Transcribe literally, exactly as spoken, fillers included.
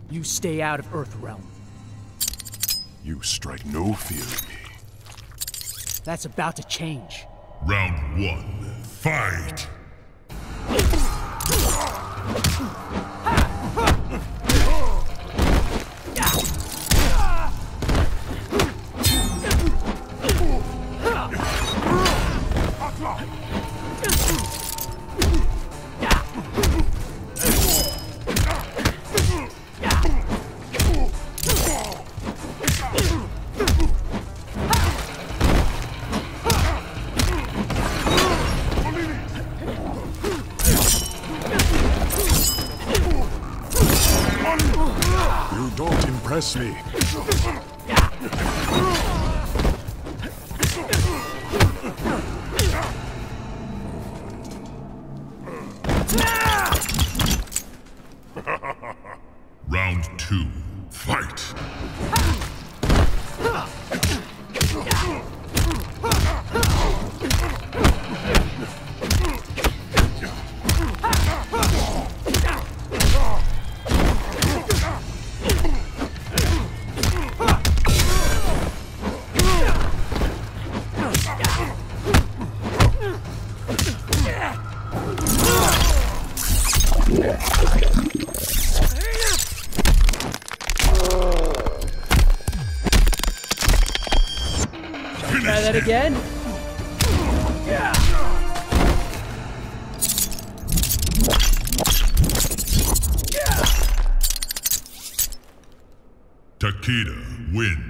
You stay out of Earthrealm. You strike no fear in me. That's about to change. Round one, fight! You don't impress me. Round two, fight! Try that again? Takeda wins.